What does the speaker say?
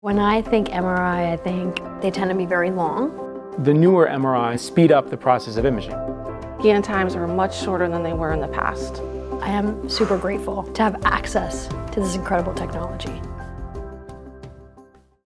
When I think MRI, I think they tend to be very long. The newer MRIs speed up the process of imaging. Scan times are much shorter than they were in the past. I am super grateful to have access to this incredible technology.